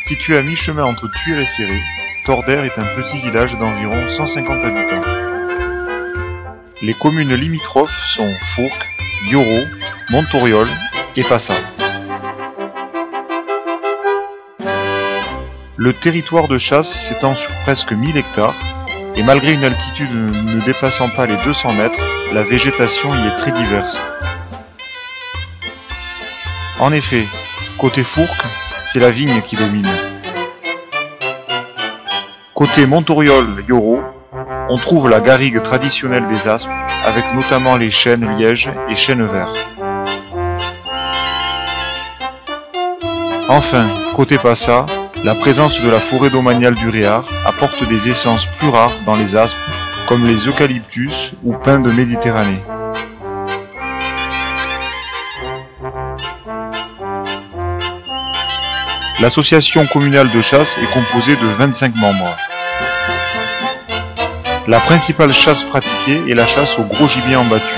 Situé à mi-chemin entre Tuire et Céré, Torder est un petit village d'environ 150 habitants. Les communes limitrophes sont Fourques, Yoro, Montauriol et Passat. Le territoire de chasse s'étend sur presque 1000 hectares et malgré une altitude ne dépassant pas les 200 mètres, la végétation y est très diverse. En effet, côté Fourques, c'est la vigne qui domine. Côté Montauriol-Yoro, on trouve la garrigue traditionnelle des Aspres, avec notamment les chênes lièges et chênes verts. Enfin, côté Passat, la présence de la forêt domaniale du Réard apporte des essences plus rares dans les Aspres, comme les eucalyptus ou pins de Méditerranée. L'association communale de chasse est composée de 25 membres. La principale chasse pratiquée est la chasse au gros gibier en battu.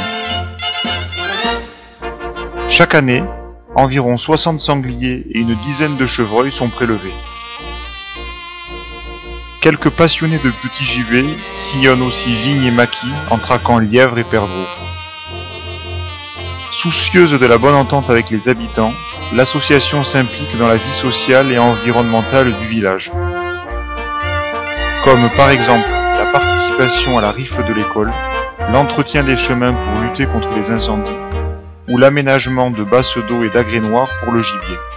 Chaque année, environ 60 sangliers et une dizaine de chevreuils sont prélevés. Quelques passionnés de petits gibets sillonnent aussi vignes et maquis en traquant lièvres et perdreaux. Soucieuse de la bonne entente avec les habitants, l'association s'implique dans la vie sociale et environnementale du village. Comme par exemple la participation à la rifle de l'école, l'entretien des chemins pour lutter contre les incendies, ou l'aménagement de basses d'eau et d'agrès noirs pour le gibier.